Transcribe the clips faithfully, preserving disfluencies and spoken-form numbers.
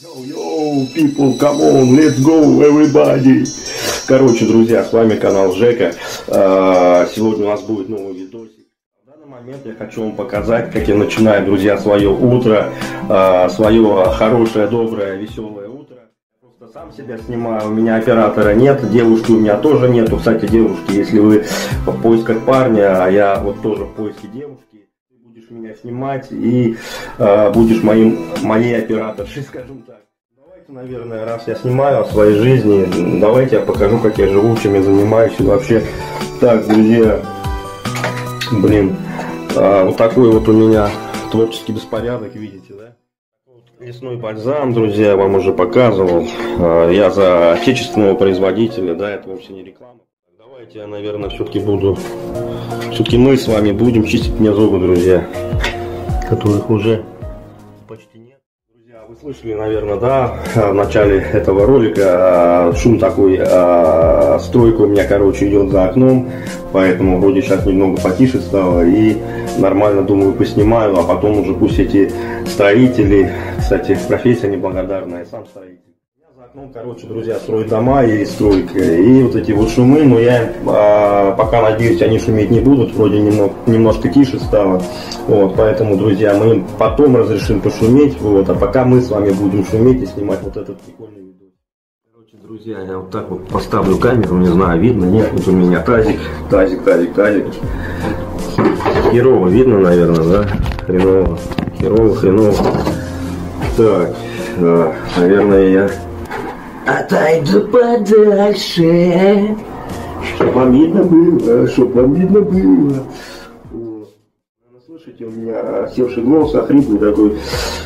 Yo, people, come on, let's go, everybody. Короче, друзья, с вами канал Жека. Сегодня у нас будет новый видосик. В данный момент я хочу вам показать, как я начинаю, друзья, свое утро, свое хорошее, доброе, веселое утро. Просто сам себя снимаю, у меня оператора нет, девушки у меня тоже нету. Кстати, девушки, если вы в поисках парня, а я вот тоже в поиске девушки, будешь меня снимать и э, будешь моим, моей операторшей, скажем так. Давайте, наверное, раз я снимаю о своей жизни, давайте я покажу, как я живу, чем я занимаюсь и вообще. Так, друзья, блин, э, вот такой вот у меня творческий беспорядок, видите, да? Лесной бальзам, друзья, я вам уже показывал. Э, я за отечественного производителя, да, это вовсе не реклама. Давайте я, наверное, все-таки буду, все-таки мы с вами будем чистить мне зубы, друзья, которых уже почти нет. Друзья, вы слышали, наверное, да, в начале этого ролика шум такой, стройка у меня, короче, идет за окном, поэтому вроде сейчас немного потише стало и нормально, думаю, поснимаю, а потом уже пусть эти строители, кстати, профессия неблагодарная, сам строитель. Ну, короче, друзья, строят дома и стройка, и вот эти вот шумы, но я а, пока надеюсь, они шуметь не будут, вроде немного, немножко тише стало, вот, поэтому, друзья, мы потом разрешим пошуметь, вот, а пока мы с вами будем шуметь и снимать вот этот прикольный видео. Короче, друзья, я вот так вот поставлю камеру, не знаю, видно, нет, вот у меня тазик, тазик, тазик, тазик, херово видно, наверное, да, хреново, херово, хреново, так, да, наверное, я отойду подальше, чтоб вам видно было, чтоб вам видно было. Вот. Слышите, у меня севший голос, охрипный такой.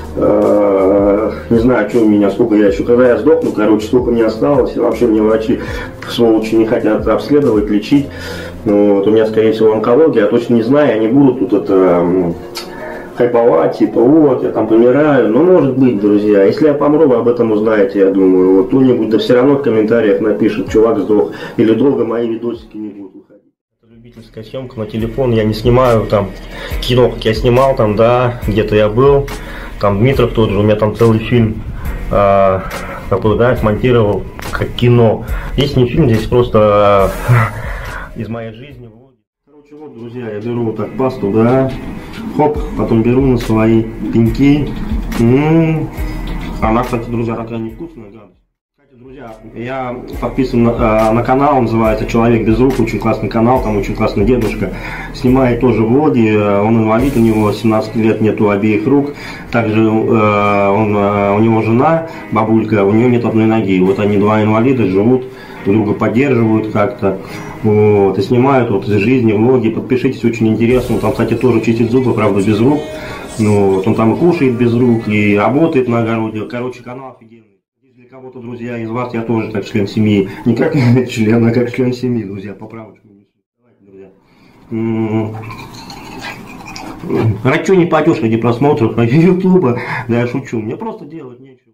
Э, не знаю, что у меня, сколько я еще, когда я сдохну, короче, сколько мне осталось. И вообще мне врачи, сволочи, не хотят обследовать, лечить. Ну, вот, у меня, скорее всего, онкология, я точно не знаю, они будут тут это... хайповать, типа, вот, я там помираю, ну, может быть, друзья, если я помру, вы об этом узнаете, я думаю, вот, кто-нибудь, да все равно в комментариях напишет, чувак сдох, или долго мои видосики не будут выходить. Это любительская съемка на телефон, я не снимаю, там, кино, как я снимал, там, да, где-то я был, там, Дмитров тот же, у меня там целый фильм, э, такой, да, смонтировал, как кино, здесь не фильм, здесь просто э, из моей жизни. Короче, вот, друзья, я беру вот так пасту, да, хоп, потом беру на свои пеньки. М-м-м. Она, кстати, друзья, такая невкусная, да. Кстати, друзья, я подписан на, на канал, называется «Человек без рук», очень классный канал, там очень классный дедушка. Снимает тоже влоги, он инвалид, у него семнадцать лет, нету обеих рук. Также э, он, у него жена, бабулька, у нее нет одной ноги. Вот они, два инвалида, живут, друга поддерживают как-то. Вот, и снимают вот из жизни влоги, подпишитесь, очень интересно, он там, кстати, тоже чистит зубы, правда, без рук, ну, вот, он там и кушает без рук, и работает на огороде, короче, канал офигенный. Для кого-то, друзья, из вас я тоже как член семьи, не как член, а как член семьи, друзья, поправочку. Давайте, друзья. Ради не пойдешь ради просмотров, ради ютуба, да я шучу, мне просто делать нечего.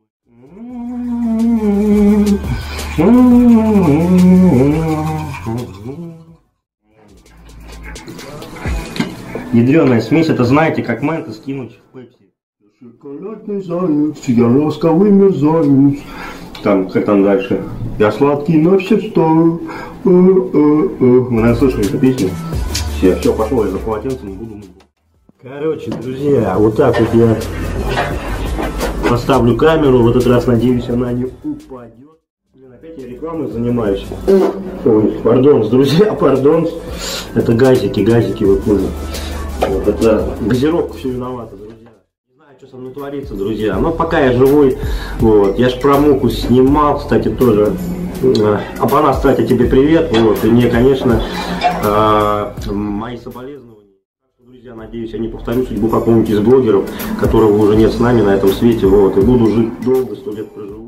Ядреная смесь, это знаете, как мента скинуть в пепси. Шоколадный заяц, я ласковый мерзавец. Там, как там дальше? Я сладкий на все сто. Вы, наверное, слышали эту песню? Все, все, пошел я за полотенцем, не буду мыть. Короче, друзья, вот так вот я поставлю камеру, в этот раз, надеюсь, она не упадет. Опять я рекламой занимаюсь. Ой, пардон, друзья, пардон. Это газики, газики выходят. Вот, это газировка все виновата, друзья. Не знаю, что со мной творится, друзья. Но пока я живой, вот. Я ж про муку снимал, кстати, тоже. Апана, кстати, тебе привет. Вот. И мне, конечно, мои соболезнования. Друзья, надеюсь, я не повторю судьбу какого-нибудь из блогеров, которого уже нет с нами на этом свете. Вот. И буду жить долго, сто лет проживу.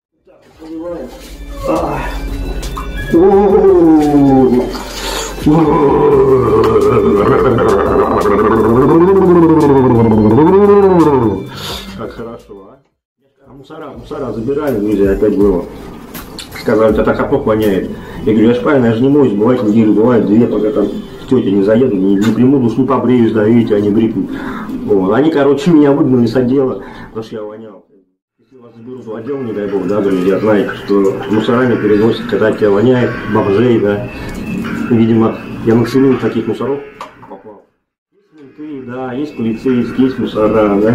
Как хорошо, а? А мусора, мусора забирали, друзья, опять было. Сказали, это так опок воняет. Я говорю, я ж правильно, я же не моюсь, бывает неделю, бывает две, пока там тетя не заеду, не, не приму душу, побреюсь, да, видите, они брикнут. Вот. Они, короче, меня выгнали с отдела, потому что я вонял. заберут в отдел, не дай бог, да, друзья, знаете, что мусорами переносят, когда тебя воняет, бомжей, да. Видимо, я на целую таких мусоров попал. Есть менты, да, есть полицейские, есть мусора, да.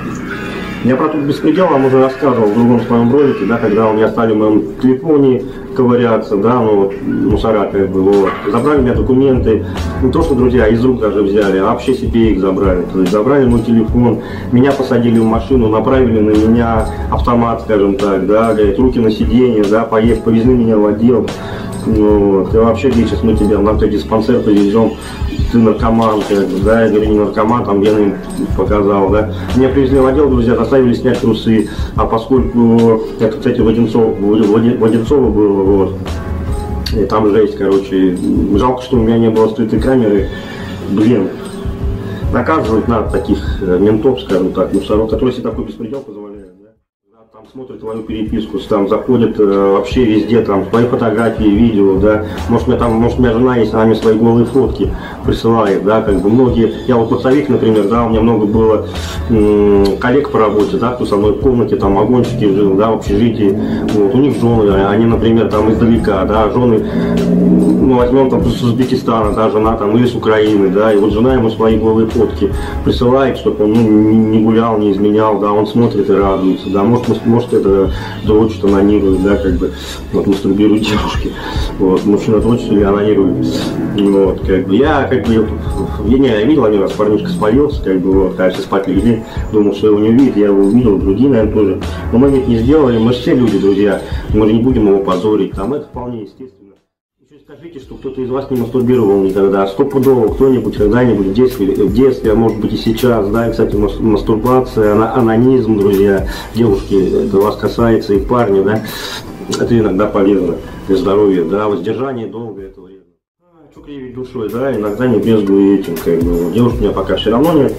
Я про тут беспредел вам уже рассказывал в другом своем ролике, да, когда у меня стали в моем телефоне ковыряться, да, ну вот, мусора как бы, вот. Забрали у меня документы, не то что, друзья, из рук даже взяли, а вообще себе их забрали. То есть забрали мой телефон, меня посадили в машину, направили на меня автомат, скажем так, да, говорят, руки на сиденье, да, поезд, повезли меня в отдел. Ну, вот, и вообще, где сейчас мы тебя в наркодиспансер повезем, ты наркоман, как бы, да, я говорю, не наркоман, там вены им показал, да. Меня привезли в отдел, друзья, заставили снять трусы, а поскольку это, кстати, Воденцов, Воденцова было, вот, и там жесть, короче, жалко, что у меня не было скрытой камеры, блин, наказывать надо таких ментов, скажем так, мусоров, которые себе такой беспредел позволяют. Там смотрят твою переписку, там заходят э, вообще везде, там твои фотографии, видео, да, может, у меня там, может, у меня жена есть, она мне свои голые фотки присылает, да, как бы многие, я вот поцовик, например, да, у меня много было м- коллег по работе, да, кто со мной в комнате, там, огончики жил, да, в общежитии, вот, у них жены, они, например, там, издалека, да, жены, ну, возьмем, там, с Узбекистана, да, жена, там, или с Украины, да, и вот жена ему свои голые фотки присылает, чтобы он, ну, не гулял, не изменял, да, он смотрит и радуется, да, может, может это дрочит, анонирует, да, как бы, вот, мастурбируют девушки, вот, мужчина дрочит или анонирует, вот, как бы, я, как бы, я, не, я видел один раз, парнишка спалился, как бы, вот, когда все спать легли, думал, что его не увидит, я его увидел, другие, наверное, тоже, но мы ведь не сделали, мы же все люди, друзья, мы же не будем его позорить, там, это вполне естественно. Скажите, что кто-то из вас не мастурбировал никогда, стопудово кто-нибудь когда-нибудь в детстве, в детстве, а может быть и сейчас, да, и, кстати, мастурбация, анонизм, друзья, девушки, это вас касается, и парни, да, это иногда полезно для здоровья, да, воздержание долго, это вредно. А, что кривить душой, да, иногда не брезгую этим, как бы, девушки у меня пока все равно нет,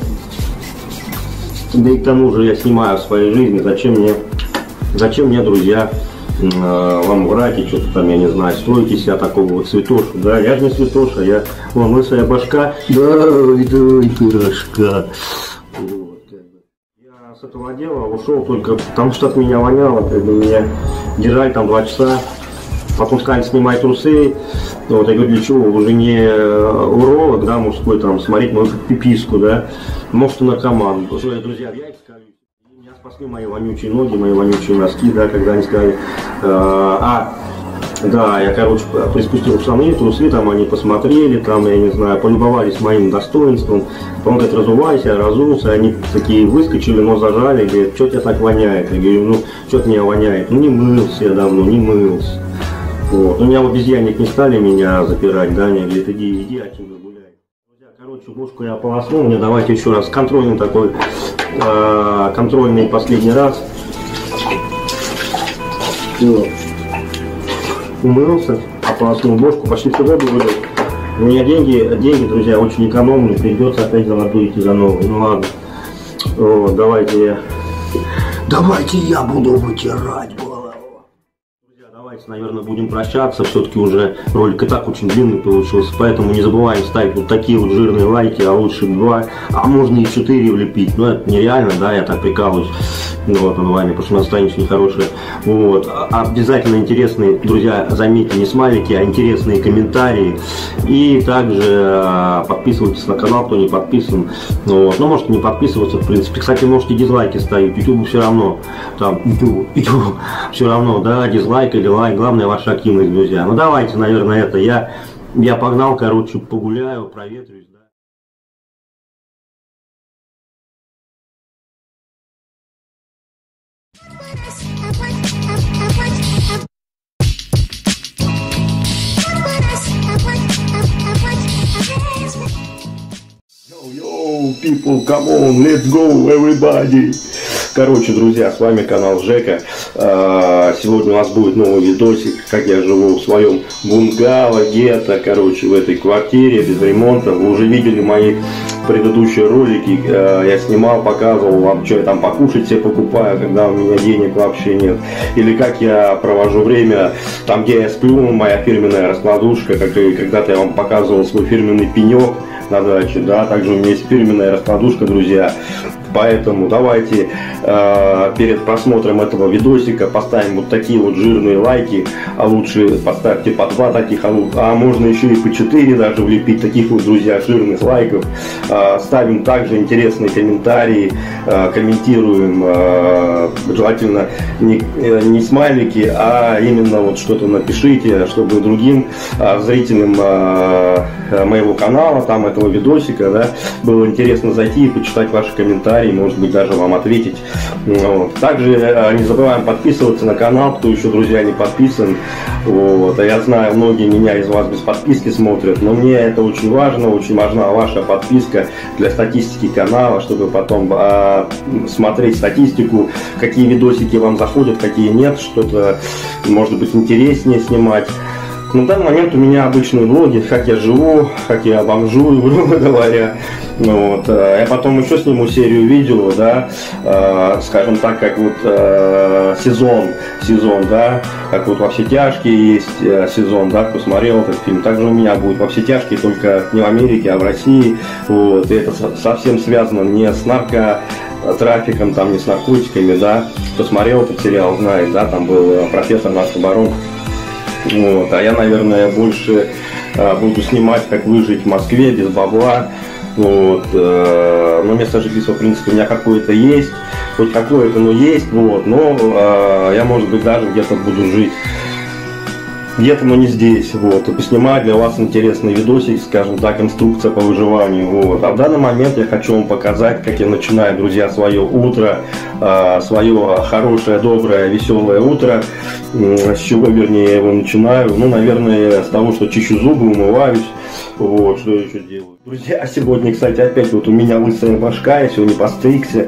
да и к тому же я снимаю в своей жизни, зачем мне, зачем мне, друзья, вам врать и что-то там, я не знаю, строите себя такого вот святошу, да, я же не святоша, я, вон, лысая башка, да, давай, пирожка. Вот, как бы. Я с этого дела ушел только потому, что от меня воняло, как бы меня держали там два часа, потом сказали, снимай трусы, вот, я говорю, для чего, уже не уролог, да, мужской, там, смотреть мою пиписку, да, может, и наркоман, потому что, друзья, я их скажу. Спасли мои вонючие ноги, мои вонючие носки, да, когда они сказали, э, а, да, я, короче, приспустил штаны, трусы, там они посмотрели, там, я не знаю, полюбовались моим достоинством, потом, говорит, разувайся, я разулся, они такие выскочили, но зажали, говорят, что тебя так воняет, я говорю, ну, что меня воняет, ну, не мылся я давно, не мылся, вот, у меня в обезьянник не стали меня запирать, да, мне говорят, иди, иди отсюда гуляй. Короче, бошку я ополоснул, мне давайте еще раз контрольный такой, э, контрольный последний раз. Все. Умылся, ополоснул бошку, почти всю воду вылил. У меня деньги, деньги, друзья, очень экономные, придется опять за воду идти за новый. Ну ладно. Вот, давайте я. Давайте я буду вытирать голову. Давайте, наверное, будем прощаться, все-таки уже ролик и так очень длинный получился, поэтому не забываем ставить вот такие вот жирные лайки, а лучше два, а можно и четыре влепить, но это нереально, да, я так прикалываюсь, вот, над вами, потому что настроение очень нехорошее, вот, обязательно интересные, друзья, заметьте, не смайлики, а интересные комментарии, и также подписывайтесь на канал, кто не подписан, вот, ну, можете не подписываться, в принципе, кстати, можете дизлайки ставить, YouTube все равно, там, YouTube, YouTube, все равно, да, дизлайк или лайк, главное ваша активность, друзья. Ну давайте, наверное, это я, я погнал, короче, погуляю, проветрюсь, да. Yo, people, come on, let's go, everybody. Короче, друзья, с вами канал Жека. Сегодня у нас будет новый видосик, как я живу в своем бунгало, гетто, короче, в этой квартире без ремонта. Вы уже видели мои предыдущие ролики, я снимал, показывал вам, что я там покушать себе покупаю, когда у меня денег вообще нет. Или как я провожу время, там где я сплю, моя фирменная раскладушка, как и когда-то я вам показывал свой фирменный пенек на даче, да, также у меня есть фирменная раскладушка, друзья. Поэтому давайте э, перед просмотром этого видосика поставим вот такие вот жирные лайки, а лучше поставьте по два таких, а, а можно еще и по четыре даже влепить таких вот, друзья, жирных лайков. Э, ставим также интересные комментарии, э, комментируем, э, желательно не, э, не смайлики, а именно вот что-то напишите, чтобы другим э, зрителям э, моего канала, там этого видосика, да, было интересно зайти и почитать ваши комментарии, может быть, даже вам ответить. Вот. Также э, не забываем подписываться на канал, кто еще, друзья, не подписан. Вот. А я знаю, многие меня из вас без подписки смотрят, но мне это очень важно, очень важна ваша подписка для статистики канала, чтобы потом э, смотреть статистику, какие видосики вам заходят, какие нет, что-то, может быть, интереснее снимать. На данный момент у меня обычные влоги, как я живу, как я бомжую, грубо говоря. Вот. Я потом еще сниму серию видео, да, э, скажем так, как вот э, сезон, сезон, да, как вот «Во все тяжкие» есть э, сезон, да, кто смотрел этот фильм. Также у меня будет «Во все тяжкие», только не в Америке, а в России. Вот. И это совсем связано не с наркотрафиком, там, не с наркотиками, да. Кто смотрел этот сериал, знает, да, там был профессор наркобарон. Вот. А я, наверное, больше э, буду снимать, как выжить в Москве без бабла. Вот. Э, но место жительства, в принципе, у меня какое-то есть, хоть какое-то, но есть. Вот. Но э, я, может быть, даже где-то буду жить. Где-то, но не здесь. Вот. И поснимаю для вас интересный видосик, скажем так, инструкция по выживанию. Вот. А в данный момент я хочу вам показать, как я начинаю, друзья, свое утро, э, свое хорошее, доброе, веселое утро. С чего, вернее, я его начинаю? Ну, наверное, с того, что чищу зубы, умываюсь. Вот, что я еще делаю. Друзья, сегодня, кстати, опять вот у меня лысая башка, я сегодня постригся.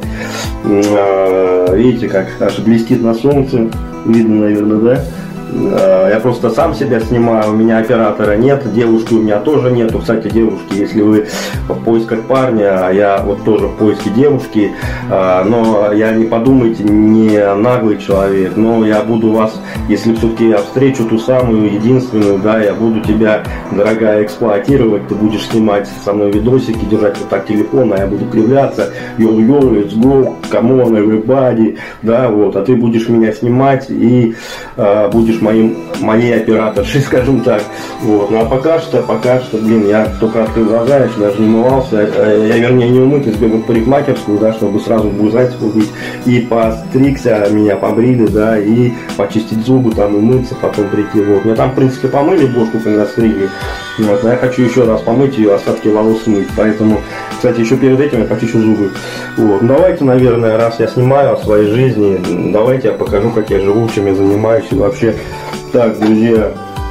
Э, видите, как аж блестит на солнце. Видно, наверное, да? Я просто сам себя снимаю, у меня оператора нет, девушки у меня тоже нету. Кстати, девушки, если вы в поисках парня, я вот тоже в поиске девушки, но я, не подумайте, не наглый человек, но я буду вас, если все-таки я встречу ту самую единственную, да, я буду тебя, дорогая, эксплуатировать, ты будешь снимать со мной видосики, держать вот так телефон, а я буду кривляться, йоу-йоу, let's go, come on, everybody, да, вот, а ты будешь меня снимать и э, будешь моим, моей операторшей, скажем так. Вот. Ну а пока что, пока что, блин, я только открыл глаза, я еще даже не умывался. Я, вернее, не умыт, сбегал в парикмахерскую, да, чтобы сразу в бузать убить. И постригся, меня побрили, да, и почистить зубы, там, и мыться, потом прийти. Вот. Меня там, в принципе, помыли бошку, когда стригли. Вот. Но я хочу еще раз помыть ее, остатки волос смыть. Поэтому, кстати, еще перед этим я почищу зубы. Вот. Ну, давайте, наверное, раз я снимаю о своей жизни, давайте я покажу, как я живу, чем я занимаюсь и вообще. Так, друзья,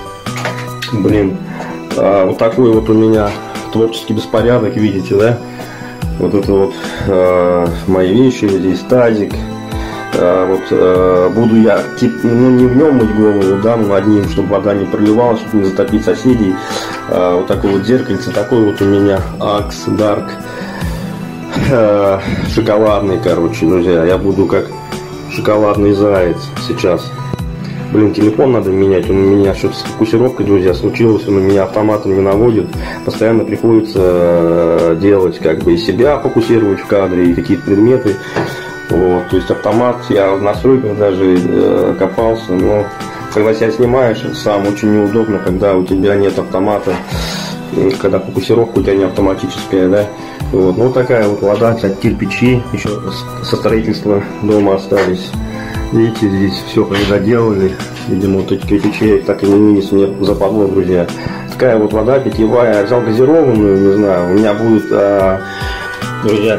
блин, а, вот такой вот у меня творческий беспорядок, видите, да? Вот это вот а, мои вещи, здесь тазик. А, вот а, буду я, типа, ну не в нем мыть голову, да, но над ним, чтобы вода не проливалась, чтобы не затопить соседей. А, вот такое вот зеркальце, такой вот у меня Axe Dark а, шоколадный, короче, друзья. Я буду как шоколадный заяц сейчас. Блин, телефон надо менять, он у меня что-то с фокусировкой, друзья, случилось, он у меня автоматом не наводит, постоянно приходится делать, как бы, и себя фокусировать в кадре, и какие-то предметы, вот, то есть автомат, я в настройках даже э, копался, но когда себя снимаешь, сам очень неудобно, когда у тебя нет автомата, когда фокусировка у тебя не автоматическая, да, вот, ну, такая вот вода, кстати, кирпичи еще со строительства дома остались. Видите, здесь все переделали. Видимо, вот эти кирпичи так и не вынес мне западло, друзья. Такая вот вода питьевая. Я взял газированную, не знаю. У меня будет, а, друзья,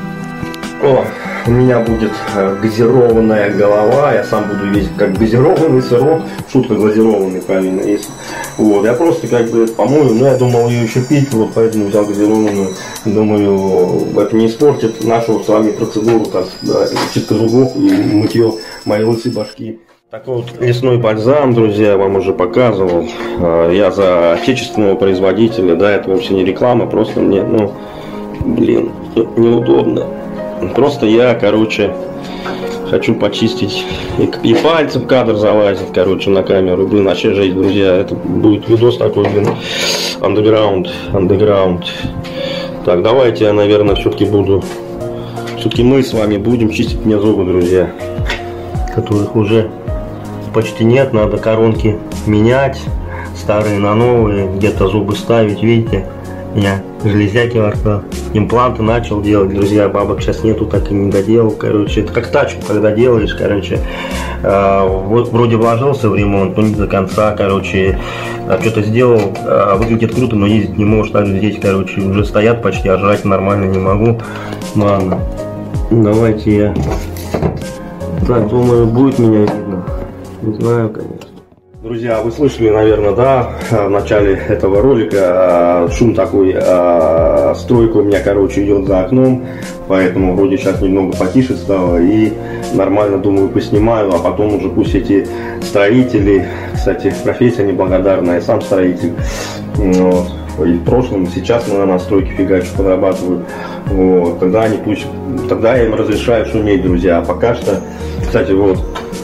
о, у меня будет а, газированная голова. Я сам буду весь как газированный сырок. Шутка, глазированный, правильно есть. Вот, я просто как бы помою, но я думал ее еще пить, вот поэтому взял газированную. Думаю, это не испортит нашу с вами процедуру, так, да, чистка зубов и мытье моей лысой башки. Такой вот лесной бальзам, друзья, я вам уже показывал. Я за отечественного производителя, да, это вообще не реклама, просто мне, ну, блин, неудобно. Просто я, короче, хочу почистить. И, и пальцы в кадр залазит, короче, на камеру. Блин, вообще жесть, друзья. Это будет видос такой, блин, underground, underground. Так, давайте я, наверное, все-таки буду Все-таки мы с вами будем чистить мне зубы, друзья, которых уже почти нет. Надо коронки менять, старые на новые, где-то зубы ставить. Видите, я железяки во рту, импланты начал делать, друзья, бабок сейчас нету, так и не доделал. Короче, это как тачку, когда делаешь, короче, э, вот вроде вложился в ремонт, но не до конца, короче, а что-то сделал, э, выглядит круто, но ездить не можешь. Так здесь, короче, уже стоят почти, а жрать нормально не могу. Ладно, давайте я, так, думаю, будет меня видно, не знаю, конечно. Друзья, вы слышали, наверное, да, в начале этого ролика шум такой, стройка у меня, короче, идет за окном, поэтому вроде сейчас немного потише стало и нормально, думаю, поснимаю, а потом уже пусть эти строители, кстати, профессия неблагодарная, сам строитель, вот, и в прошлом, сейчас мы на стройке фигачу подрабатываю, вот, тогда они пусть, тогда я им разрешаю шуметь, друзья, а пока что, кстати, вот,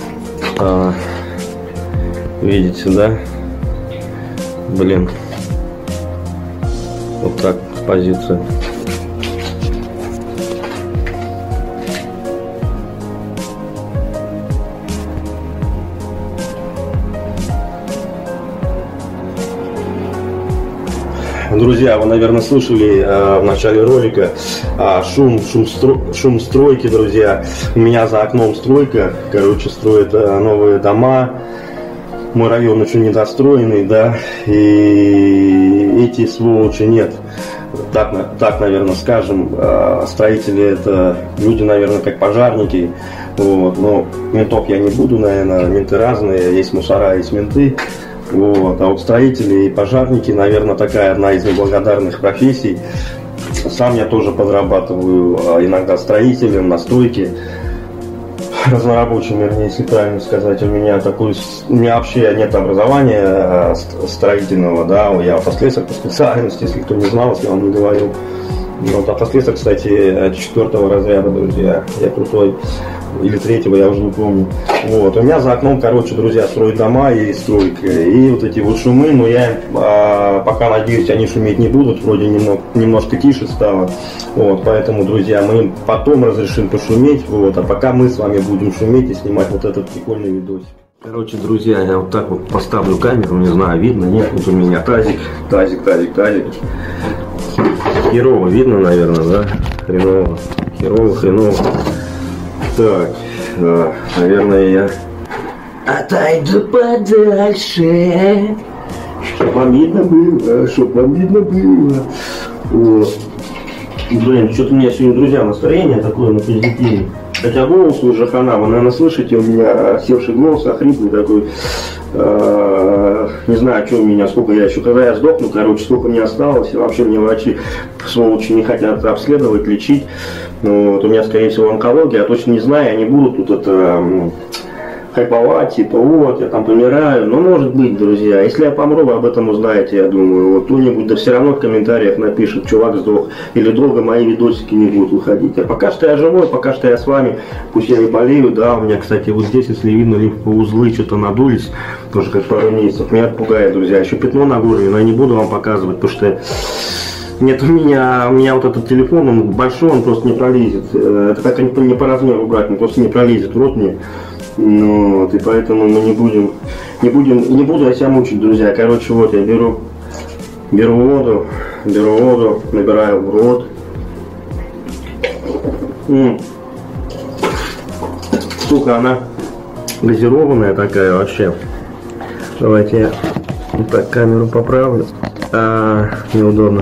видите, да? Блин. Вот так позиция. Друзья, вы, наверное, слышали э, в начале ролика э, шум, шум, стро, шум стройки, друзья. У меня за окном стройка, короче, строят э, новые дома. Мой район еще недостроенный, да, и эти сволочи нет. Так, так, наверное, скажем, строители это люди, наверное, как пожарники, вот, но ментов я не буду, наверное, менты разные, есть мусора, есть менты, вот, а вот строители и пожарники, наверное, такая одна из неблагодарных профессий. Сам я тоже подрабатываю иногда строителем на стройке. Разнорабочим, вернее, если правильно сказать. У меня такой, у меня вообще нет образования строительного, да, я автослесарь по специальности, если кто не знал, если я вам не говорил. Вот, автослесарь, кстати, четвертого разряда, друзья, я крутой, или третьего, я уже не помню. Вот, у меня за окном, короче, друзья, строят дома и стройка, и вот эти вот шумы, но я а, пока надеюсь, они шуметь не будут, вроде немного, немножко тише стало, вот, поэтому, друзья, мы им потом разрешим пошуметь, вот, а пока мы с вами будем шуметь и снимать вот этот прикольный видосик. Короче, друзья, я вот так вот поставлю камеру, не знаю, видно, нет, вот у меня тазик, тазик, тазик, тазик. Херово видно, наверное, да? Хреново. Херово, хреново. Так, да, наверное, я отойду подальше, чтоб вам видно было, чтоб вам видно было. Вот. Блин, что-то у меня сегодня, друзья, настроение такое на позитиве. Хотя голос уже хана, вы, наверное, слышите, у меня севший голос, охрипный такой. Э, не знаю, что у меня, сколько я еще, когда я сдохну, короче, сколько мне осталось, и вообще мне врачи, сволочи, не хотят обследовать, лечить. Вот, у меня, скорее всего, онкология, я точно не знаю, они будут тут это хайповать, типа, вот, я там помираю, но может быть, друзья, если я помру, вы об этом узнаете, я думаю, вот кто-нибудь, да все равно в комментариях напишет, чувак сдох, или долго мои видосики не будут выходить, а пока что я живой, пока что я с вами, пусть я не болею, да, у меня, кстати, вот здесь, если видно, лимфоузлы что-то надулись, тоже как пару месяцев, меня отпугает, друзья, еще пятно на горле, но я не буду вам показывать, потому что нет, у меня, у меня вот этот телефон, он большой, он просто не пролезет, это как не по размеру брать, он просто не пролезет в рот мне. Ну, вот, и поэтому мы не будем, не будем, не буду я себя мучить, друзья. Короче, вот я беру, беру воду, беру воду, набираю в рот. М-м. Сука, она газированная такая вообще. Давайте я вот так камеру поправлю. А, неудобно.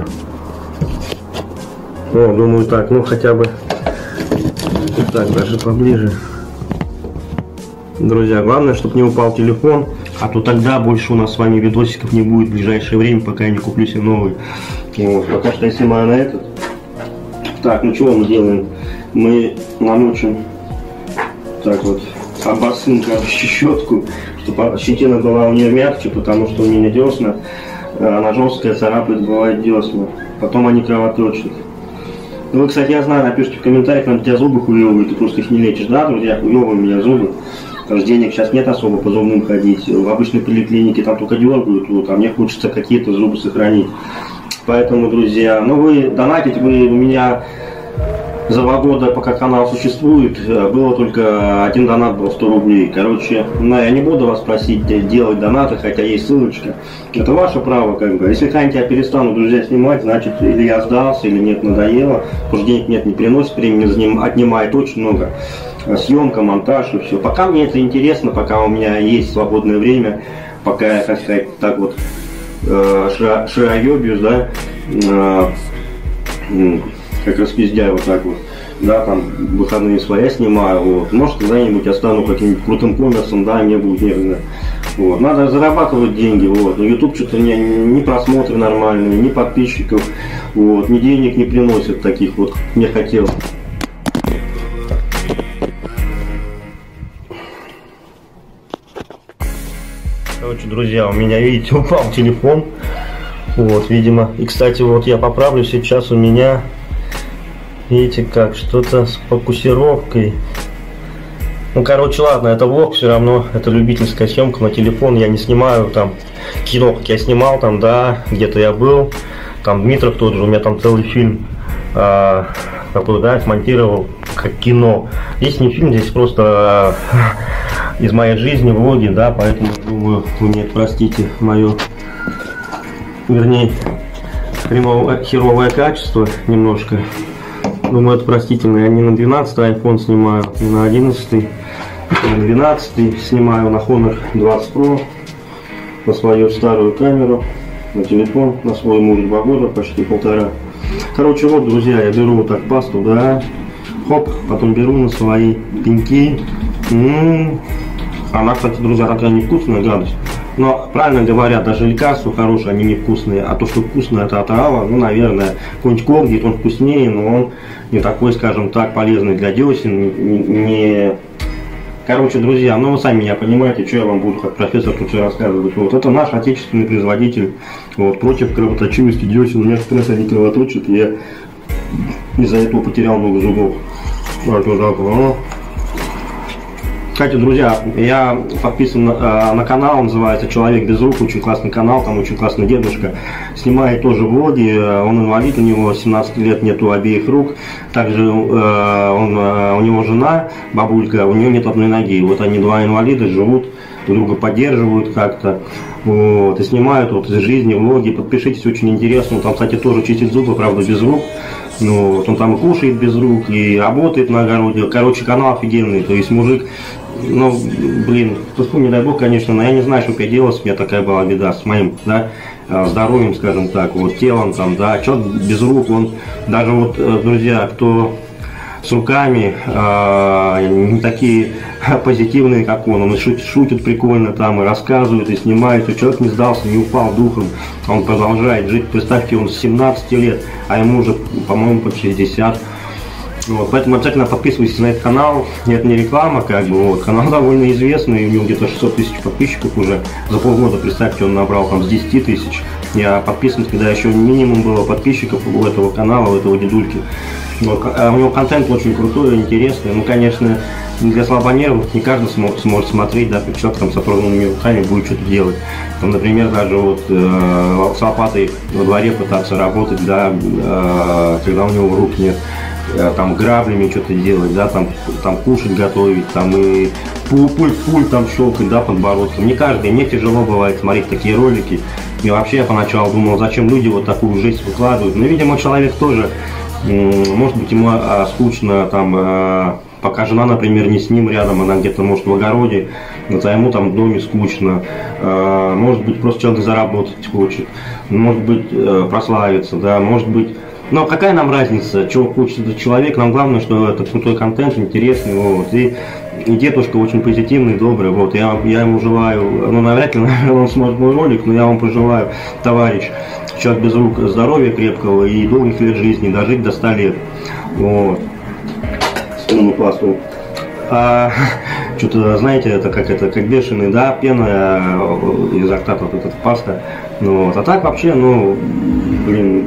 О, думаю так, ну хотя бы так, даже поближе. Друзья, главное, чтобы не упал телефон, а то тогда больше у нас с вами видосиков не будет в ближайшее время, пока я не куплю себе новый. Вот, пока что я снимаю на этот. Так, ну чего мы делаем? Мы намочим так вот обоссым, короче, щетку, чтобы щетина была у нее мягче, потому что у меня десна, она жесткая, царапает, бывает десна. Потом они кровоточат. Ну вы, кстати, я знаю, напишите в комментариях, нам у тебя зубы хуевые, ты просто их не лечишь, да, друзья, хуевые у меня зубы. Потому что денег сейчас нет особо по зубным ходить. В обычной поликлинике там только дергают, вот, а мне хочется какие-то зубы сохранить. Поэтому, друзья, ну вы донатите, вы у меня за два года, пока канал существует, было только один донат, был сто рублей. Короче, ну, я не буду вас просить делать донаты, хотя есть ссылочка. Это ваше право, как бы. Если когда-нибудь я перестану, друзья, снимать, значит, или я сдался, или нет, надоело. Потому что денег нет, не приносит, времени за ним отнимает очень много. Съемка, монтаж и все. Пока мне это интересно, пока у меня есть свободное время, пока я, как сказать, так вот э, широебьюсь, да, э, как распиздяю вот так вот, да, там выходные своя снимаю, вот. Может, когда-нибудь я стану каким-нибудь крутым коммерсом, да, мне будет нежно. Вот. Надо зарабатывать деньги, вот. Но YouTube что-то не, не просмотры нормальные, ни подписчиков, вот, ни денег не приносит таких вот, мне хотелось. Короче, друзья, у меня, видите, упал телефон. Вот, видимо. И, кстати, вот я поправлю, сейчас у меня, видите, как, что-то с фокусировкой. Ну, короче, ладно, это влог, все равно, это любительская съемка на телефон, я не снимаю там кино, как я снимал там, да, где-то я был, там Дмитров тот же, у меня там целый фильм, а, такой, да, смонтировал как кино. Здесь не фильм, здесь просто а, из моей жизни влоги, да, поэтому, думаю, вы мне простите мое, вернее, хреновое, херовое качество немножко. Думаю, это простительно. Я не на двенадцатый iPhone снимаю, не на одиннадцатый, на двенадцатый снимаю на Honor двадцать про, на свою старую камеру, на телефон, на свой муж два года, почти полтора. Короче, вот, друзья, я беру вот так пасту, да, хоп, потом беру на свои пеньки. М-м-м. Она, кстати, друзья, такая невкусная гадость. Но, правильно говорят, даже лекарства хорошие, они невкусные. А то, что вкусно, это отрава, ну, наверное, какой-нибудь Колгейт, он вкуснее, но он не такой, скажем так, полезный для десен. Не, не... Короче, друзья, ну, вы сами меня понимаете, что я вам буду как профессор тут все рассказывать. Вот, это наш отечественный производитель, вот, против кровоточивости десен. У меня как раз они кровоточат, и я из-за этого потерял много зубов. Кстати, друзья, я подписан на, на канал, называется «Человек без рук», очень классный канал, там очень классный дедушка, снимает тоже влоги, он инвалид, у него семнадцать лет, нету обеих рук, также э, он, у него жена, бабулька, у нее нет одной ноги, вот они два инвалида живут, друг друга поддерживают как-то, вот, и снимают вот из жизни влоги, подпишитесь, очень интересно, он там, кстати, тоже чистит зубы, правда, без рук. Ну, вот он там и кушает без рук, и работает на огороде. Короче, канал офигенный. То есть мужик, ну, блин, тьфу, не дай бог, конечно, но я не знаю, что я делал, у меня такая была беда с моим, да, здоровьем, скажем так, вот, телом там, да, что без рук, он, даже вот, друзья, кто с руками, э, не такие позитивные, как он, он шутит, шутит прикольно там, и рассказывает, и снимает, и человек не сдался, не упал духом, он продолжает жить, представьте, он с семнадцати лет, а ему уже, по-моему, под шестьдесят. Вот, поэтому обязательно подписывайтесь на этот канал, это не реклама, как бы, вот, канал довольно известный, у него где-то шестьсот тысяч подписчиков уже, за полгода, представьте, он набрал там с десяти тысяч, я подписан, когда еще минимум было подписчиков у этого канала, у этого дедульки. Вот, а у него контент очень крутой, интересный, ну, конечно, для слабонервных не каждый смог, сможет смотреть, да, человек там с оторванными руками будет что-то делать, там, например, даже вот э, с лопатой во дворе пытаться работать, да, э, когда у него рук нет, там граблями что-то делать, да, там, там кушать готовить, там и пульт, пульт там щелкать, да, подбородком. Не каждый, мне тяжело бывает смотреть такие ролики. И вообще я поначалу думал, зачем люди вот такую жизнь выкладывают. Но, видимо, человек тоже, может быть, ему скучно, там, пока жена, например, не с ним рядом, она где-то, может, в огороде, а ему там в доме скучно. Может быть, просто человек заработать хочет, может быть, прославиться, да, может быть. Но какая нам разница, чего хочет этот человек, нам главное, что это крутой контент, интересный, вот, и, и дедушка очень позитивный, добрый, вот, я, я ему желаю, ну, навряд ли, наверное, он смотрит мой ролик, но я вам пожелаю, товарищ, человек без рук, здоровья крепкого и долгих лет жизни, дожить до ста лет, вот, вспомнил пласту. А, что-то, знаете, это как это, как бешеный, да, пена изо рта, вот эта паста, ну, вот, а так вообще, ну, блин,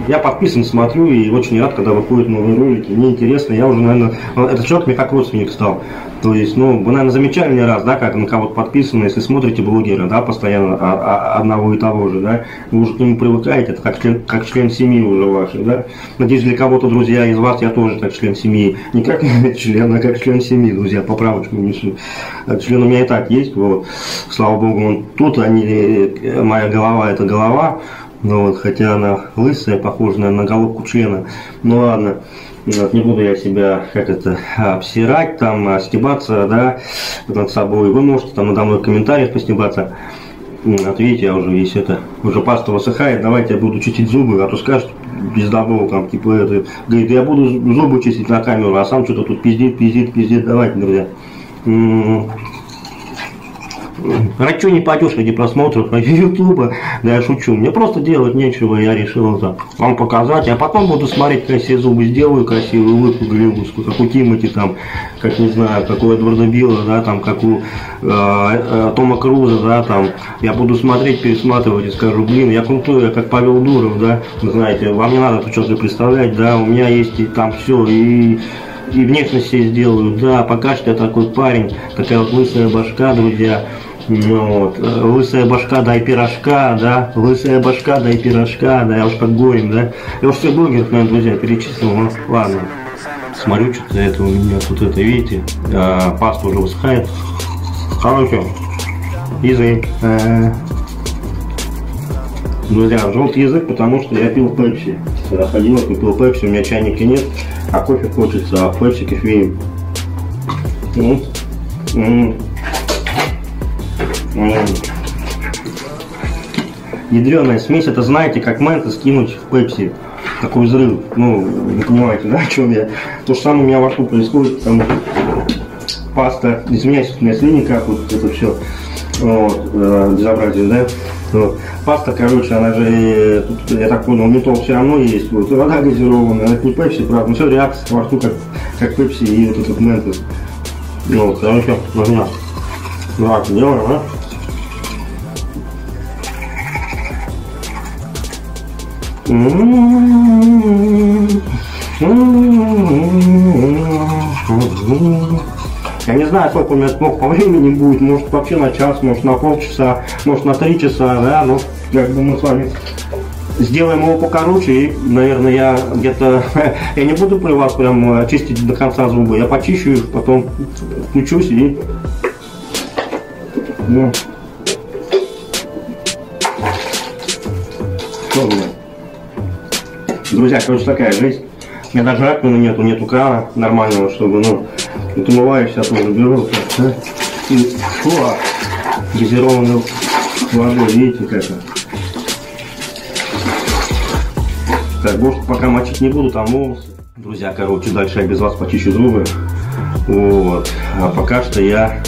Я подписан, смотрю и очень рад, когда выходят новые ролики. Мне интересно, я уже, наверное, этот человек мне как родственник стал. То есть, ну, вы, наверное, замечали не раз, да, как на кого-то подписано, если смотрите блогера, да, постоянно а, а, одного и того же, да, вы уже к нему привыкаете, это как член, как член семьи уже вашей, да. Надеюсь, для кого-то, друзья, из вас я тоже как член семьи. Не как член, а как член семьи, друзья, поправочку несу. Член у меня и так есть, вот. Слава богу, он тут, они, моя голова это голова, ну, вот, хотя она лысая, похожа, наверное, на головку члена. Ну ладно. Вот, не буду я себя, как это, обсирать, там, стебаться, да, над собой. Вы можете там надо мной в комментариях постебаться. Вот видите, я уже весь это, уже паста высыхает, давайте я буду чистить зубы, а то скажет, пиздобол, там, типа, это, говорит, я буду зубы чистить на камеру, а сам что-то тут пиздит, пиздит, пиздит, давайте, друзья. Ради чего не пойдешь, ради просмотров, ради ютуба, да я шучу, мне просто делать нечего, я решил это вам показать, а потом буду смотреть, как я себе зубы сделаю, красивую улыбку голливудскую, как у Тимати там, как не знаю, как у Эдварда Билла, да, там, как у э, э, Тома Круза, да, там, я буду смотреть, пересматривать и скажу, блин, я крутой, я как Павел Дуров, да, знаете, вам не надо тут что-то представлять, да, у меня есть и там все, и... И внешность себе сделаю, да, пока что я такой парень, такая вот лысая башка, друзья, ну, вот, лысая башка, дай пирожка, да, лысая башка, дай пирожка, да, я уж как горем, да, я уж все блогеров, наверное, друзья, перечислил, ну, ладно, смотрю, что-то это у меня тут это, видите, а, паста уже высыхает, короче, язык, а, друзья, желтый язык, потому что я пил пепси, когда ходил, купил пепси, у меня чайника нет, а кофе хочется, а пепси кофеин. Ну, ну, ну. Ядреная смесь, это знаете, как менты скинуть в пепси. Такой взрыв, ну, вы понимаете, да, о чем я? То же самое у меня во рту происходит, потому что паста, извиняюсь, у меня слюни капают, это все, вот, э, безобразие, да? Вот. Паста, короче, она же, тут, я так понял, метол все равно есть, вот, вода газированная, это не пепси, правда, но все реакция во рту, как, как пепси и вот этот ментос. Ну, вот, короче, нужно. Давайте делаем, да? Я не знаю, сколько у меня смог по времени будет, может вообще на час, может на полчаса, может на три часа, да, но как бы мы с вами сделаем его покороче, и, наверное, я где-то, я не буду при вас прям чистить до конца зубы, я почищу их, потом включусь и, ну, что у меня? Друзья, короче, такая жизнь, у меня даже раковины нету, нету крана нормального, чтобы, ну, вот умываюсь, я тоже беру, да? И фу, газированную водой, видите, как это. Так, больше пока мочить не буду, там волосы. Друзья, короче, дальше я без вас почищу зубы. Вот. А пока что я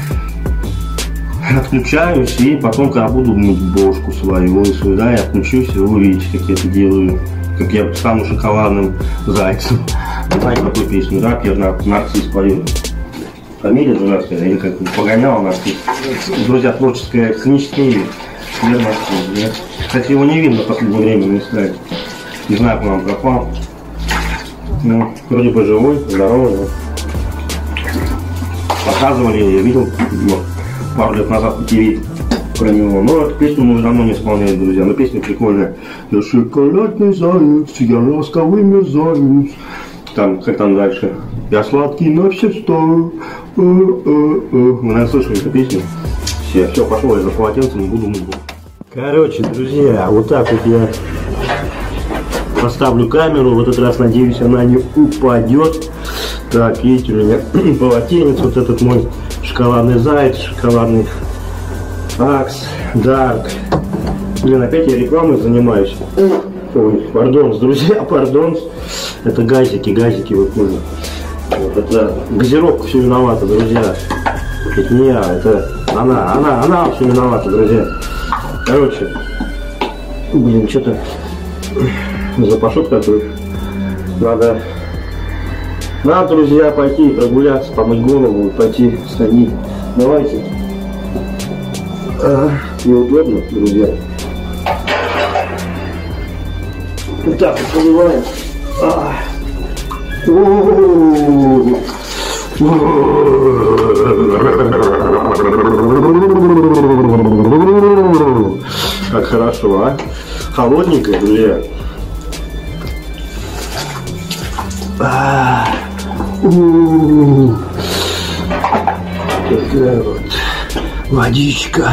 отключаюсь, и потом, когда буду мыть бошку свою лысую, да, я отключусь, и вы увидите, как я это делаю. Как я стану шоколадным зайцем. Знаете, какую песню, да, Пьер Нарцисс поет? Фамилия дурацкая, или как погонял Нарцисс. Друзья, творческое, сценическое имя. Пьер Нарцисс. Кстати, его не видно в последнее время на сайте. Не знаю, куда он пропал. Ну, вроде бы живой, здоровый. Показывали, я видел ну, пару лет назад по ТВ про него. Но эту песню мы уже давно не исполняем, друзья. Но песня прикольная. Я шоколадный заяц, я ласковый мерзавец. Там, как там дальше? Я сладкий на все сто. Вы, наверное, слышали эту песню? Все, все, пошел я за полотенцем, не буду мыть. Короче, друзья, вот так вот я поставлю камеру. В этот раз, надеюсь, она не упадет. Так, видите, у меня полотенец, вот этот мой шоколадный заяц, шоколадный Акс, Дарк. Блин, опять я рекламой занимаюсь. Ой, пардон, друзья, пардон. Это газики, газики выходят. Вот, это газировка все виновата, друзья. Это не я, это она, она, она все виновата, друзья. Короче, блин, что-то запашок такой. Надо, надо, друзья, пойти прогуляться, помыть голову, пойти сходить. Давайте. А, неудобно, друзья. Вот так вот поливаем. А. Как хорошо, а? Холодненькое, друзья. А. Такая вот водичка.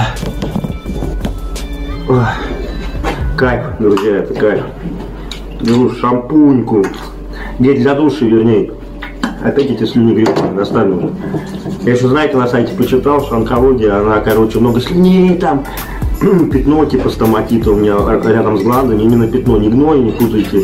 Ой. Кайф, друзья, это кайф. Беру шампуньку, гель для души, вернее. Опять эти слюни грибные достали уже. Я еще, знаете, на сайте почитал, что онкология, она, короче, много слюней там. Пятно типа стоматита у меня рядом с гландами. Именно пятно, не гной, не путайте.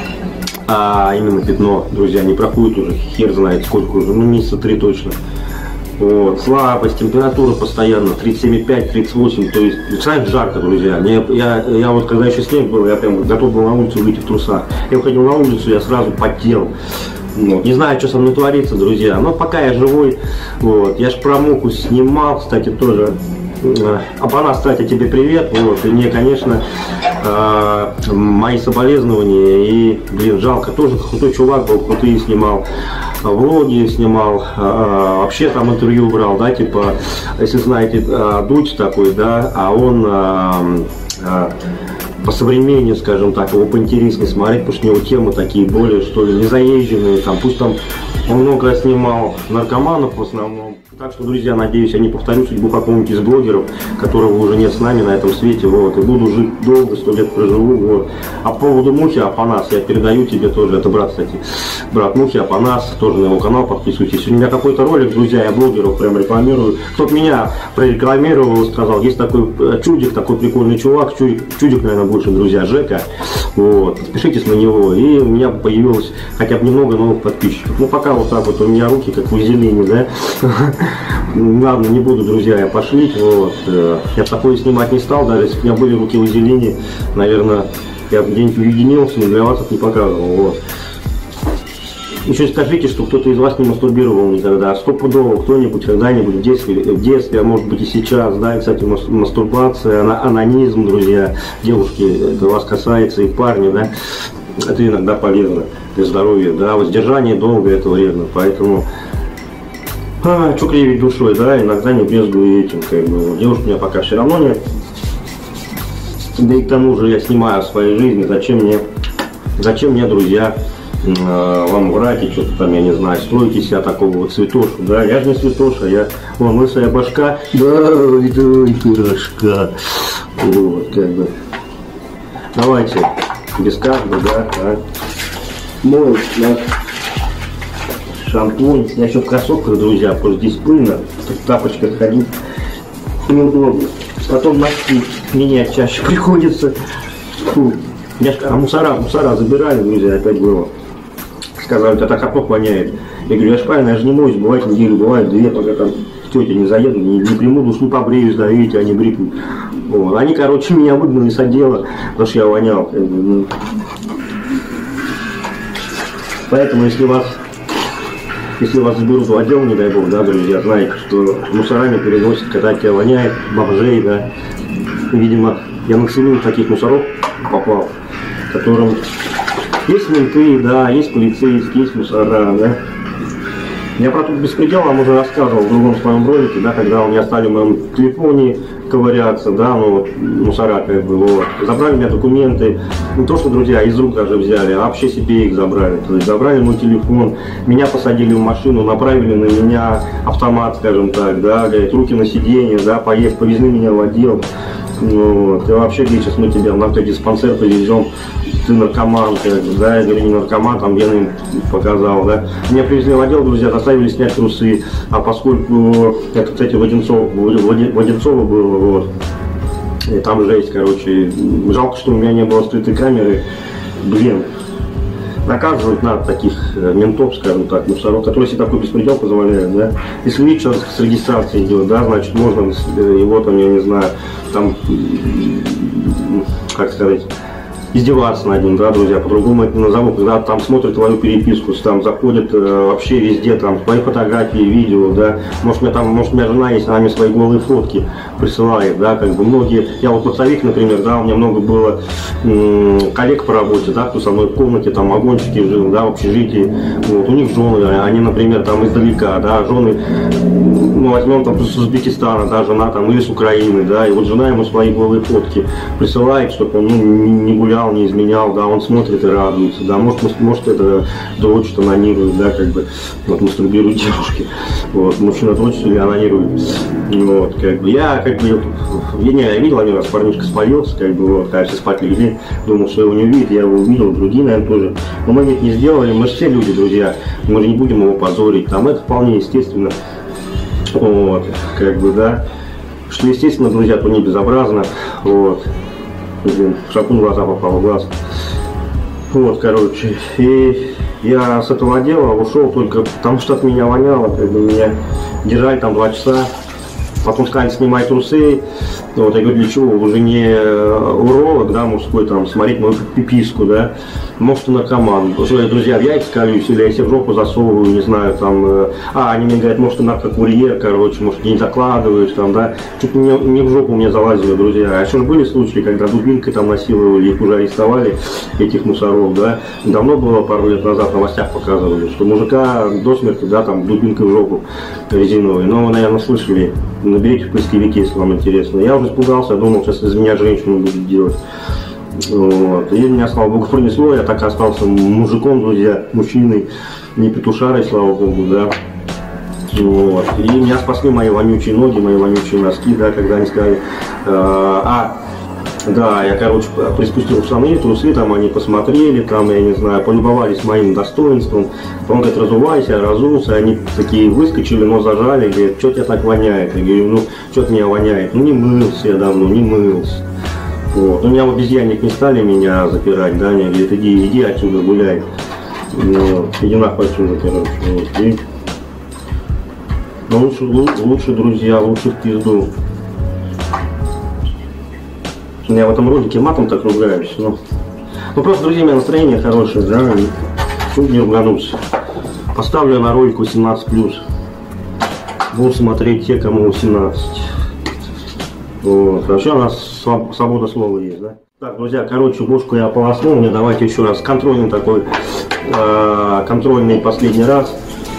А именно пятно, друзья, не проходит уже, хер знает сколько уже, ну месяца три точно. Вот, слабость, температура постоянно тридцать семь и пять — тридцать восемь, то есть, знаете, жарко, друзья. Мне, я, я вот, когда еще снег был, я прям готов был на улицу выйти в трусах. Я выходил на улицу, я сразу потел. Вот. Не знаю, что со мной творится, друзья, но пока я живой, вот, я ж про муку снимал, кстати, тоже. Апанас, кстати, тебе привет, вот, и мне, конечно, э, мои соболезнования, и, блин, жалко, тоже крутой чувак был, крутые снимал, влоги снимал, э, вообще там интервью брал, да, типа, если знаете, э, Дудь такой, да, а он э, э, по современнее, скажем так, его поинтереснее смотреть, потому что у него темы такие более, что ли, незаезженные, там, пусть там он много снимал наркоманов в основном. Так что, друзья, надеюсь, я не повторю судьбу какого-нибудь из блогеров, которого уже нет с нами на этом свете, вот, и буду жить долго, сто лет проживу, вот. А по поводу Мухи Апанас, я передаю тебе тоже, это брат, кстати, брат Мухи Апанас, тоже на его канал подписывайтесь. У меня какой-то ролик, друзья, я блогеров прям рекламирую. Кто-то меня прорекламировал, сказал, есть такой чудик, такой прикольный чувак, чудик, чудик, наверное, больше, друзья, Жека, вот, подпишитесь на него, и у меня появилось хотя бы немного новых подписчиков. Ну, пока вот так вот у меня руки, как в вазелине, да. Ладно, не буду, друзья, я пошлить, вот. Я такое снимать не стал, даже если бы у меня были руки в вазелине, наверное, я бы где-нибудь уединился, но для вас это не показывал, вот. Еще скажите, что кто-то из вас не мастурбировал никогда, стопудово кто-нибудь когда-нибудь в детстве, в детстве, а может быть и сейчас, да, и, кстати, мастурбация, анонизм, друзья, девушки, это вас касается, и парни, да, это иногда полезно для здоровья, да, воздержание долго это вредно, поэтому... А, что кривить душой, да, иногда не брезгую этим, как бы, девушки у меня пока все равно нет, да и к тому же я снимаю в своей жизни, зачем мне, зачем мне, друзья, э, вам врать и что-то там, я не знаю, строите себя такого вот святошу, да, я же не святоша, я, вон, лысая башка, да, ой, пирожка, вот, как бы, давайте, без каждого, да, а, мой, да. Шампунь. Я еще в кроссовках, друзья, потому что здесь пыльно, в тапочках ходить неудобно. Потом носки менять чаще приходится. Фу. Я ж, а мусора, мусора забирали, друзья, опять было. Сказали, у тебя так картоф воняет. Я говорю, я ж правильно, я же не моюсь, бывает неделю, бывает две, пока там тетя не заеду, не, не приму душ, не побреюсь, да, видите, они бритвы. Вот. Они, короче, меня выгнали с отдела, потому что я вонял. Как бы, ну. Поэтому, если вас Если вас заберут в отдел, не дай бог, да, друзья, знаете, что мусорами переносят, когда тебя воняет, бомжей, да. Видимо, я на ксению таких мусоров попал, которым есть менты, да, есть полицейские, есть мусора, да. Я про тут беспредел вам уже рассказывал в другом своем ролике, да, когда у меня стали в моем телефоне ковыряться, да, ну вот, мусора, как бы, вот. Забрали у меня документы, не то что, друзья, из рук даже взяли, а вообще себе их забрали, то есть забрали мой телефон, меня посадили в машину, направили на меня автомат, скажем так, да, говорят, руки на сиденье, да, поезд, повезли меня в отдел, ну, вот, и вообще, говорит, сейчас мы тебя в наркодиспансер повезем, ты наркоман, как бы, да, я говорю, не наркоман, там вены им показал, да. Меня привезли в отдел, друзья, заставили снять трусы, а поскольку, это, кстати, Воденцово, Воденцово было, вот, и там жесть, короче, жалко, что у меня не было скрытой камеры, блин, наказывать надо таких ментов, скажем так, мусоров, которые себе такой беспредел позволяют, да. Если видите, что с регистрацией идет, да, значит, можно его там, я не знаю, там, как сказать, издеваться над ним, да, друзья, по-другому это назову, когда там смотрят твою переписку, там заходят э, вообще везде, там, твои фотографии, видео, да, может, у меня там, может, у меня жена есть, она мне свои голые фотки присылает, да, как бы многие, я вот поцовик, например, да, у меня много было м- коллег по работе, да, кто со мной в комнате, там, огончики жил, да, в общежитии, вот, у них жены, они, например, там, издалека, да, жены, ну, возьмем, там, с Узбекистана, да, жена, там, или с Украины, да, и вот жена ему свои голые фотки присылает, чтобы он, ну, не гулял, не изменял, да, он смотрит и радуется, да, может, может это дочь анонирует, да, как бы, вот, мастурбируют девушки, вот, мужчина дрочит или анонирует, вот, как бы, я, как бы, я, не, я видел один раз, парнишка спалился, как бы, вот, когда все спать легли, думал, что его не увидит, я его увидел, другие, наверное, тоже, но мы ведь не сделали, мы же все люди, друзья, мы же не будем его позорить, там, это вполне естественно, вот, как бы, да, что, естественно, друзья, то не безобразно, вот, блин, шапун в глаза попал, в глаз, вот, короче, и я с этого дела ушел только потому, что от меня воняло, как бы, меня держали там два часа, потом сказали, снимай трусы, вот, я говорю, для чего, уже не уролог, да, мужской, там, смотреть мою пиписку, да, может, и наркоман, что я, друзья, в яйца колюсь, или я себе в жопу засовываю, не знаю, там, э, а, они мне говорят, может, ты наркокурьер, короче, может, не закладываешь, там, да, чуть не, не в жопу мне залазили, друзья, а еще же были случаи, когда дубинкой там насиловали, их уже арестовали, этих мусоров, да, давно было, пару лет назад в новостях показывали, что мужика до смерти, да, там, дубинкой в жопу резиновой, но вы, наверное, слышали, наберите в поисковике, если вам интересно, я уже испугался, я думал, сейчас из меня женщину будут делать. Вот. И меня, слава богу, пронесло, я так и остался мужиком, друзья, мужчиной, не петушарой, слава богу, да. Вот. И меня спасли мои вонючие ноги, мои вонючие носки, да, когда они сказали, э, а, да, я, короче, приспустил штаны, трусы, там они посмотрели, там, я не знаю, полюбовались моим достоинством, он говорит, разувайся, я разулся, они такие выскочили, но зажали, говорят, что тебя так воняет, я говорю, ну, что меня воняет, ну, не мылся я давно, не мылся. Вот. У меня в обезьянник не стали меня запирать, да, мне говорят, иди, иди отсюда гуляй. Ну, иди нахуй отсюда, короче. Вот. И... Ну, лучше, лучше, лучше, друзья, лучше в пизду. Я в этом ролике матом так ругаюсь. Но... Ну, просто, друзья, у меня настроение хорошее, да, чуть не ругануться. Поставлю на ролик восемнадцать плюс. Будут смотреть те, кому восемнадцать. Вот. Вообще у нас свобода слова есть, да? Так, друзья, короче, бошку я ополоснул, мне давайте еще раз контрольный такой, э, контрольный последний раз.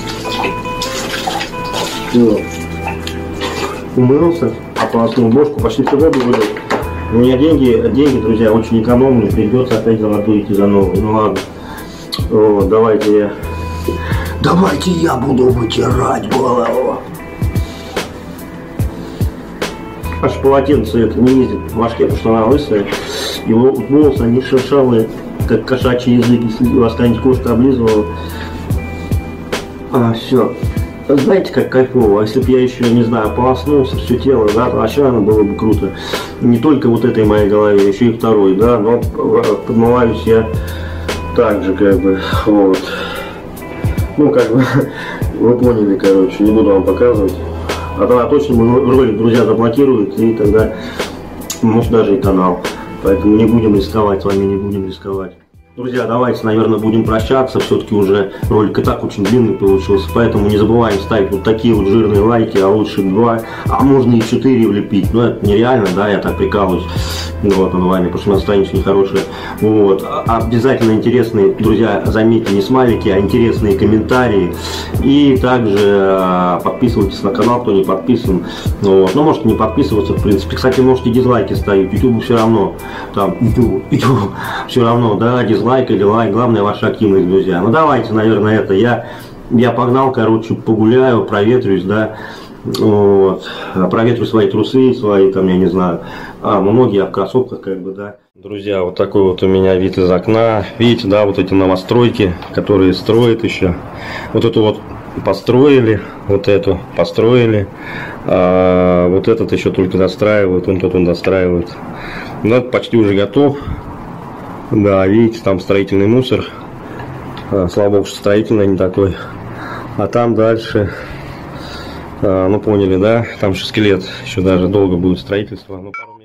Вот. Умылся, ополоснул бошку, почти всю воду вылил. У меня деньги, деньги, друзья, очень экономные, придется опять за водой идти за новой. Ну ладно, вот, давайте я, давайте я буду вытирать голову. Аж полотенце это не ездит в башке, потому что она лысая. Его волосы, они шершавые, как кошачий язык, если у вас какая-нибудь кошка облизывала. А, все. Знаете, как кайфово, а если бы я еще, не знаю, полоснулся все тело, да, то вообще оно было бы круто. Не только вот этой моей голове, еще и второй, да, но подмываюсь я так же, как бы, вот. Ну, как бы, вы поняли, короче, не буду вам показывать. А тогда точно мой ролик, друзья, заблокируют, и тогда, может, даже и канал. Поэтому не будем рисковать, с вами не будем рисковать. Друзья, давайте, наверное, будем прощаться. Все-таки уже ролик и так очень длинный получился. Поэтому не забываем ставить вот такие вот жирные лайки, а лучше два, а можно и четыре влепить. Но это нереально, да, я так прикалываюсь. Вот, над вами, потому что настроение нехорошее. Вот. Обязательно интересные, друзья, заметьте, не смайлики, а интересные комментарии. И также подписывайтесь на канал, кто не подписан. Вот. Но можете не подписываться, в принципе. Кстати, можете дизлайки ставить. YouTube все равно. Там, YouTube, YouTube, все равно, да, дизлайки. Лайк или лайк, главное ваша активность, друзья. Ну давайте, наверное, это я, я погнал, короче, погуляю, проветрюсь, да, вот, проветрю свои трусы, свои, там, я не знаю, а, многие в кроссовках, как бы, да. Друзья, вот такой вот у меня вид из окна, видите, да, вот эти новостройки, которые строят еще, вот эту вот построили, вот эту построили, а, вот этот еще только достраивают, он тут он достраивает, ну, почти уже готов. Да, видите, там строительный мусор. А, слава богу, что строительный, не такой. А там дальше, а, ну поняли, да, там еще скелет, еще даже долго будет строительство. Ну, пару